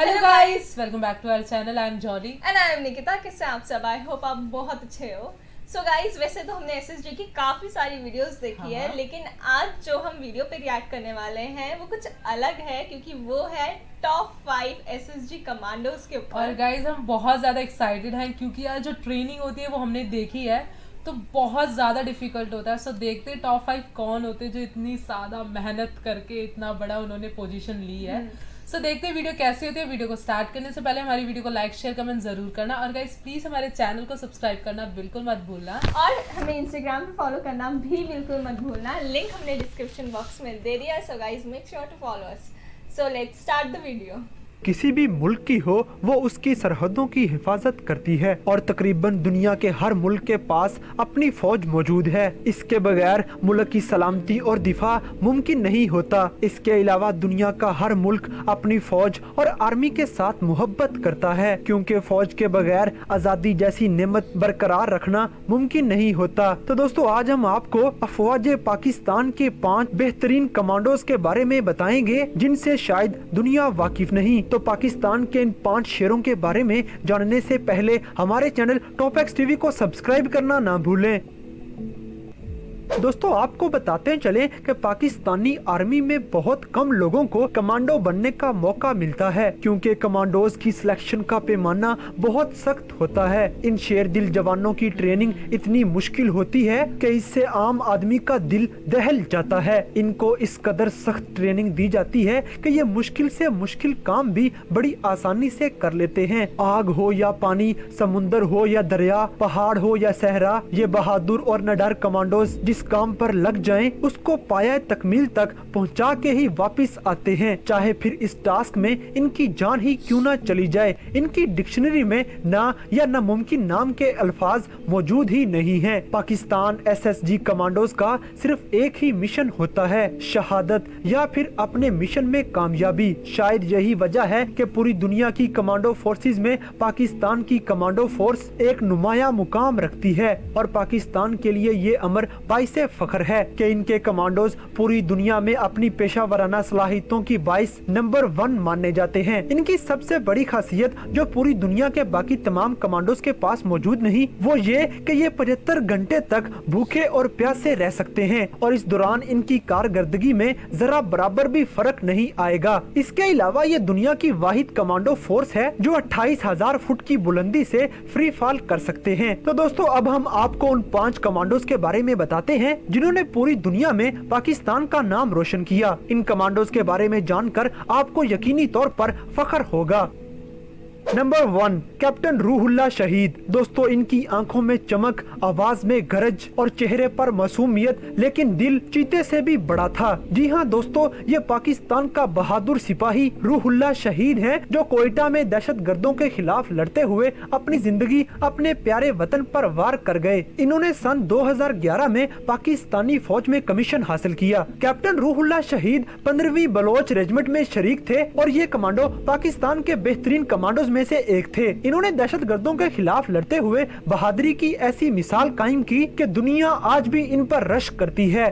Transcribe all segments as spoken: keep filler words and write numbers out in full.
Hello guys, welcome back to our channel. I am Jolly and I am Nikita. कैसे आप सब? I hope आप बहुत अच्छे हो। सो so गाइस, वैसे तो हमने एसएसजी की काफी सारी वीडियोस देखी है, लेकिन आज जो हम वीडियो पे रिएक्ट करने वाले हैं वो कुछ अलग है, क्योंकि वो है टॉप फाइव एसएसजी कमांडोज के ऊपर। और गाइस हम बहुत ज्यादा एक्साइटेड हैं क्योंकि यार जो ट्रेनिंग होती है वो हमने देखी है तो बहुत ज्यादा डिफिकल्ट होता है। सो so, देखते हैं टॉप फाइव कौन होते हैं जो इतनी ज्यादा मेहनत करके इतना बड़ा उन्होंने पोजीशन ली है। सो so, देखते हैं वीडियो कैसी होती है। वीडियो को स्टार्ट करने से पहले हमारी वीडियो को लाइक शेयर कमेंट जरूर करना और गाइस प्लीज हमारे चैनल को सब्सक्राइब करना बिल्कुल मत भूलना और हमें इंस्टाग्राम पे फॉलो करना भी बिल्कुल मत भूलना। लिंक हमने डिस्क्रिप्शन बॉक्स में दे दिया है। So guys make sure to follow us. So let's start the video. किसी भी मुल्क की हो वो उसकी सरहदों की हिफाजत करती है और तकरीबन दुनिया के हर मुल्क के पास अपनी फौज मौजूद है। इसके बगैर मुल्क की सलामती और दिफा मुमकिन नहीं होता। इसके अलावा दुनिया का हर मुल्क अपनी फौज और आर्मी के साथ मोहब्बत करता है, क्योंकि फौज के बगैर आज़ादी जैसी नेमत बरकरार रखना मुमकिन नहीं होता। तो दोस्तों आज हम आपको अफवाज पाकिस्तान के पाँच बेहतरीन कमांडोज के बारे में बताएंगे जिनसे शायद दुनिया वाकिफ नहीं। तो पाकिस्तान के इन पांच शेरों के बारे में जानने से पहले हमारे चैनल टॉप एक्स टीवी को सब्सक्राइब करना ना भूलें। दोस्तों आपको बताते चले कि पाकिस्तानी आर्मी में बहुत कम लोगों को कमांडो बनने का मौका मिलता है, क्योंकि कमांडोज की सिलेक्शन का पैमाना बहुत सख्त होता है। इन शेर दिल जवानों की ट्रेनिंग इतनी मुश्किल होती है कि इससे आम आदमी का दिल दहल जाता है। इनको इस कदर सख्त ट्रेनिंग दी जाती है कि ये मुश्किल से मुश्किल काम भी बड़ी आसानी से कर लेते हैं। आग हो या पानी, समुंदर हो या दरिया, पहाड़ हो या सहरा, ये बहादुर और निडर कमांडोज जिस काम पर लग जाएं, उसको पाया तकमील तक पहुंचा के ही वापस आते हैं, चाहे फिर इस टास्क में इनकी जान ही क्यों ना चली जाए। इनकी डिक्शनरी में ना या नामुमकिन नाम के अल्फाज मौजूद ही नहीं हैं। पाकिस्तान एसएसजी कमांडोज का सिर्फ एक ही मिशन होता है, शहादत या फिर अपने मिशन में कामयाबी। शायद यही वजह है कि पूरी दुनिया की कमांडो फोर्सेज में पाकिस्तान की कमांडो फोर्स एक नुमाया मुकाम रखती है और पाकिस्तान के लिए ये अमर बाइस से फख्र है कि इनके कमांडोज पूरी दुनिया में अपनी पेशा वराना सलाहियतों की बाइस नंबर वन माने जाते हैं। इनकी सबसे बड़ी खासियत जो पूरी दुनिया के बाकी तमाम कमांडोज के पास मौजूद नहीं, वो ये कि ये पचहत्तर घंटे तक भूखे और प्यासे रह सकते हैं और इस दौरान इनकी कारकर्दगी में जरा बराबर भी फर्क नहीं आएगा। इसके अलावा ये दुनिया की वाहिद कमांडो फोर्स है जो अट्ठाईस हजार फुट की बुलंदी से फ्री फॉल कर सकते हैं। तो दोस्तों अब हम आपको उन पाँच कमांडोज के बारे में बताते हैं जिन्होंने पूरी दुनिया में पाकिस्तान का नाम रोशन किया। इन कमांडोज के बारे में जानकर आपको यकीनी तौर पर फख्र होगा। नंबर वन, कैप्टन रूहुल्लाह शहीद। दोस्तों इनकी आंखों में चमक, आवाज में गरज और चेहरे पर मासूमियत, लेकिन दिल चीते से भी बड़ा था। जी हाँ दोस्तों, ये पाकिस्तान का बहादुर सिपाही रूहुल्लाह शहीद हैं, जो कोयटा में दहशत गर्दों के खिलाफ लड़ते हुए अपनी जिंदगी अपने प्यारे वतन पर वार कर गए। इन्होंने सन दो हजार ग्यारह में पाकिस्तानी फौज में कमीशन हासिल किया। कैप्टन रूहुल्लाह शहीद पंद्रहवीं बलोच रेजिमेंट में शरीक थे और ये कमांडो पाकिस्तान के बेहतरीन कमांडोज में से एक थे। इन्होंने दहशत गर्दों के खिलाफ लड़ते हुए बहादुरी की ऐसी मिसाल कायम की कि दुनिया आज भी इन पर रश करती है।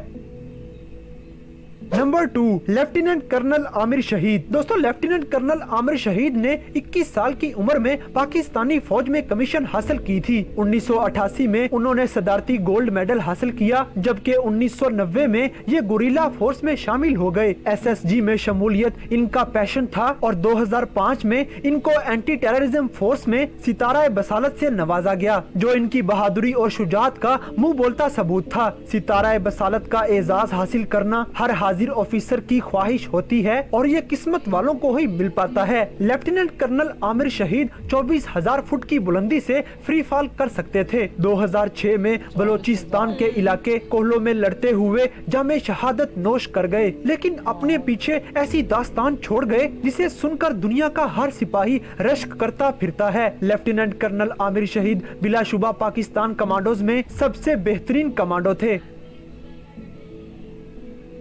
Number two, lieutenant colonel Aamir Shahid. दोस्तों लेफ्टिनेंट कर्नल आमिर शहीद ने इक्कीस साल की उम्र में पाकिस्तानी फौज में कमीशन हासिल की थी। उन्नीस सौ अठासी में उन्होंने सदारती गोल्ड मेडल हासिल किया, जबकि उन्नीस सौ नब्बे में ये गुरिल्ला फोर्स में शामिल हो गए। एसएसजी में शमूलियत इनका पैशन था और दो हजार पाँच में इनको एंटी टेररिज्म फोर्स में सितारा बसालत से नवाजा गया, जो इनकी बहादुरी और शुजाअत का मुंह बोलता सबूत था। सितारा बसालत का एजाज हासिल करना हर हाजिर ऑफिसर की ख्वाहिश होती है और ये किस्मत वालों को ही मिल पाता है। लेफ्टिनेंट कर्नल आमिर शहीद चौबीस हजार फुट की बुलंदी से फ्री फॉल कर सकते थे। दो हजार छह में बलोचिस्तान के इलाके कोहलो में लड़ते हुए जामे शहादत नोश कर गए, लेकिन अपने पीछे ऐसी दास्तान छोड़ गए जिसे सुनकर दुनिया का हर सिपाही रश्क करता फिरता है। लेफ्टिनेंट कर्नल आमिर शहीद बिलाशुबा पाकिस्तान कमांडोज में सबसे बेहतरीन कमांडो थे।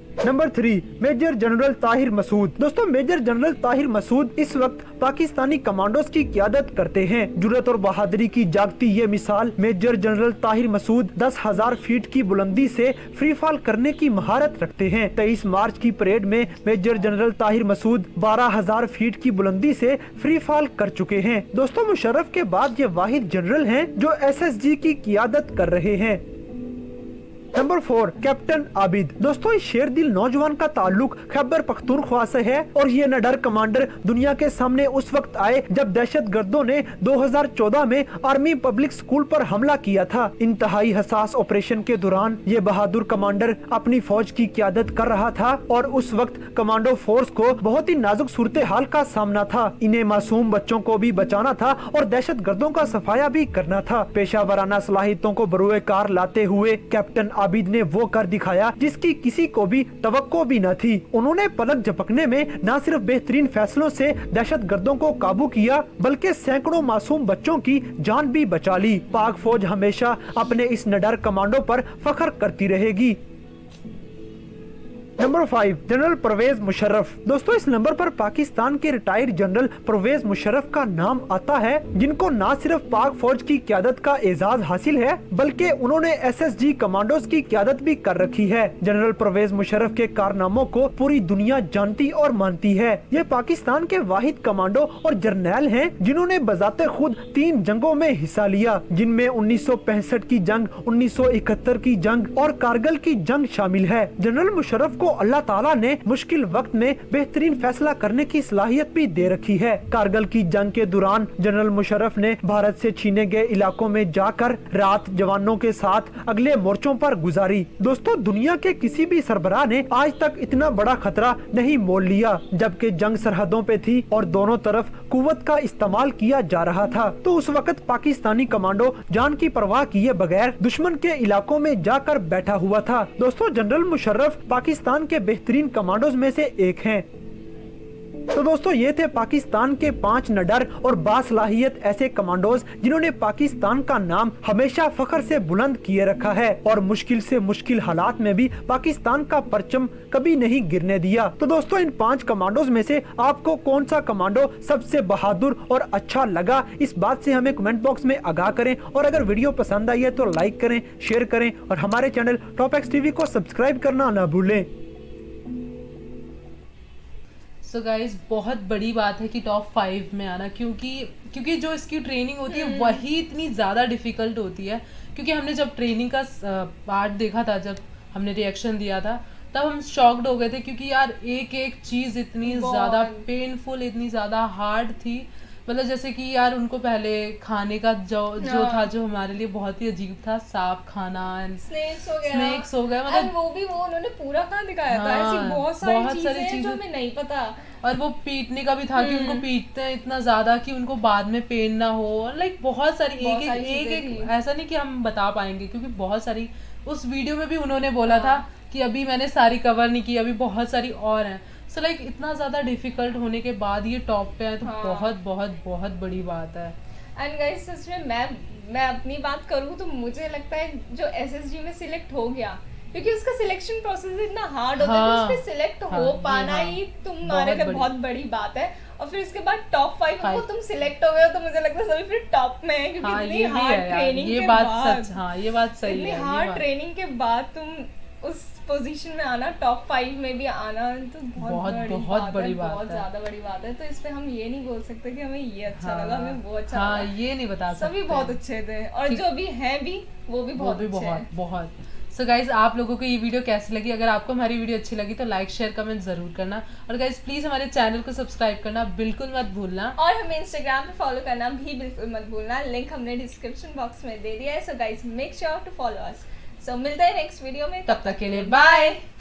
Number three, major general Tahir Masood. दोस्तों, मेजर जनरल ताहिर मसूद इस वक्त पाकिस्तानी कमांडोज की क़यादत करते हैं। जुर्रत और बहादुरी की जागती ये मिसाल मेजर जनरल ताहिर मसूद दस हजार फीट की बुलंदी से फ्री फॉल करने की महारत रखते हैं। तेईस मार्च की परेड में मेजर जनरल ताहिर मसूद बारह हजार फीट की बुलंदी से फ्री फॉल कर चुके हैं। दोस्तों, मुशर्रफ के बाद ये वाहिद जनरल हैं जो एस एस जी की क़यादत कर रहे हैं। Number four, captain Abid. दोस्तों, इस शेरदिल नौजवान का ताल्लुक खैबर पख्तूनख्वा से है और ये निडर कमांडर दुनिया के सामने उस वक्त आए जब दहशत गर्दों ने दो हज़ार चौदह में आर्मी पब्लिक स्कूल पर हमला किया था। इंतहाई हसास ऑपरेशन के दौरान ये बहादुर कमांडर अपनी फौज की क़यादत कर रहा था और उस वक्त कमांडो फोर्स को बहुत ही नाजुक सूरत हाल का सामना था। इन्हें मासूम बच्चों को भी बचाना था और दहशत गर्दों का सफाया भी करना था। पेशा वराना सलाहियतों को बरूए कार लाते हुए कैप्टन आबिद ने वो कर दिखाया जिसकी किसी को भी तवक्को भी न थी। उन्होंने पलक झपकने में न सिर्फ बेहतरीन फैसलों से दहशत गर्दों को काबू किया बल्कि सैकड़ों मासूम बच्चों की जान भी बचा ली। पाक फौज हमेशा अपने इस निडर कमांडो पर फख्र करती रहेगी। Number five, general Pervez Musharraf. दोस्तों, इस नंबर पर पाकिस्तान के रिटायर्ड जनरल परवेज मुशर्रफ का नाम आता है, जिनको न सिर्फ पाक फौज की क़यादत का एजाज हासिल है बल्कि उन्होंने एस एस जी कमांडोज की क़यादत भी कर रखी है। जनरल परवेज मुशर्रफ के कारनामों को पूरी दुनिया जानती और मानती है। ये पाकिस्तान के वाहिद कमांडो और जर्नैल हैं जिन्होंने बजाते खुद तीन जंगों में हिस्सा लिया, जिनमें उन्नीस सौ पैंसठ की जंग, उन्नीस सौ इकहत्तर की जंग और कारगिल की जंग शामिल है। जनरल मुशर्रफ को अल्लाह ताला ने मुश्किल वक्त में बेहतरीन फैसला करने की सलाहियत भी दे रखी है। कारगिल की जंग के दौरान जनरल मुशर्रफ ने भारत से छीने गए इलाकों में जाकर रात जवानों के साथ अगले मोर्चों पर गुजारी। दोस्तों, दुनिया के किसी भी सरबराह ने आज तक इतना बड़ा खतरा नहीं मोल लिया। जबकि जंग सरहदों पे थी और दोनों तरफ कुव्वत का इस्तेमाल किया जा रहा था, तो उस वक्त पाकिस्तानी कमांडो जान की परवाह किए बगैर दुश्मन के इलाकों में जाकर बैठा हुआ था। दोस्तों, जनरल मुशर्रफ पाकिस्तान के बेहतरीन कमांडोज में से एक हैं। तो दोस्तों, ये थे पाकिस्तान के पांच निडर और बासलाहियत ऐसे कमांडोज जिन्होंने पाकिस्तान का नाम हमेशा फख्र से बुलंद किए रखा है और मुश्किल से मुश्किल हालात में भी पाकिस्तान का परचम कभी नहीं गिरने दिया। तो दोस्तों, इन पांच कमांडोज में से आपको कौन सा कमांडो सबसे बहादुर और अच्छा लगा, इस बात से हमें कमेंट बॉक्स में आगाह करें। और अगर वीडियो पसंद आई है तो लाइक करें, शेयर करें और हमारे चैनल टॉप एक्स टीवी को सब्सक्राइब करना न भूलें। सो so गाइज, बहुत बड़ी बात है कि टॉप फाइव में आना, क्योंकि क्योंकि जो इसकी ट्रेनिंग होती है वही इतनी ज़्यादा डिफ़िकल्ट होती है। क्योंकि हमने जब ट्रेनिंग का पार्ट देखा था, जब हमने रिएक्शन दिया था, तब हम शॉक्ड हो गए थे क्योंकि यार एक एक चीज़ इतनी ज़्यादा पेनफुल, इतनी ज़्यादा हार्ड थी। मतलब जैसे कि यार उनको पहले खाने का जो जो था, जो हमारे लिए बहुत ही अजीब था, सांप खाना, स्नेक्स हो गया स्नेक्स हो गया मतलब वो भी वो उन्होंने पूरा कहाँ दिखाया था। हाँ, ऐसी बहुत सारी बहुत चीजें सारी चीजें जो हमें नहीं पता। और वो पीटने का भी था कि उनको पीटते हैं इतना ज्यादा कि उनको बाद में पेन ना हो। लाइक बहुत सारी बहुत एक सारी एक, एक, चीजें एक ऐसा नहीं कि हम बता पाएंगे क्योंकि बहुत सारी, उस वीडियो में भी उन्होंने बोला था कि अभी मैंने सारी कवर नहीं की, अभी बहुत सारी और हैं। सो लाइक इतना ज्यादा डिफिकल्ट होने के बाद ये टॉप पे है तो हाँ। बहुत बहुत बहुत बड़ी बात है। एंड गाइस, सच में मैं मैं अपनी बात करूँ तो मुझे लगता है जो एसएसजी में सिलेक्ट हो गया, क्योंकि उसका सिलेक्शन प्रोसेस इतना हार्ड होता है हाँ, कि उसमें सिलेक्ट हाँ, हो पाना हाँ, ही तुम्हारे लिए बहुत बहुत बड़ी बात है। और फिर उसके बाद टॉप फाइव को तुम सिलेक्ट हो गए हो तो मुझे लगता है सभी फिर टॉप में है, क्योंकि हाँ, इतनी ये भी हार्ड है यार, ट्रेनिंग ये के बात बाद सच, हाँ ये बात सही इतनी है। हार्ड ट्रेनिंग के बाद तुम उस पोजीशन में आना, टॉप फाइव में भी आना, तो बहुत बहुत बड़ी बहुत बात बड़ी है, बात बहुत है। ज्यादा बड़ी बात है। तो इस पे हम ये नहीं बोल सकते कि हमें ये अच्छा हाँ, लगा, हमें वो अच्छा हाँ, लगा। ये नहीं बता सकते। सभी बहुत अच्छे थे और जो भी हैं भी वो भी बहुत वो भी अच्छे बहुत हैं। बहुत सो गाइज, आप लोगों को ये वीडियो कैसी लगी? अगर आपको हमारी वीडियो अच्छी लगी तो लाइक शेयर कमेंट जरूर करना और गाइज प्लीज हमारे चैनल को सब्सक्राइब करना बिल्कुल मत भूलना और हमें इंस्टाग्राम पे फॉलो करना भी बिल्कुल मत भूलना। लिंक हमने डिस्क्रिप्शन बॉक्स में दे दिया है। So guys, make sure to follow us. So मिलते हैं नेक्स्ट वीडियो में, तब तक के लिए बाय।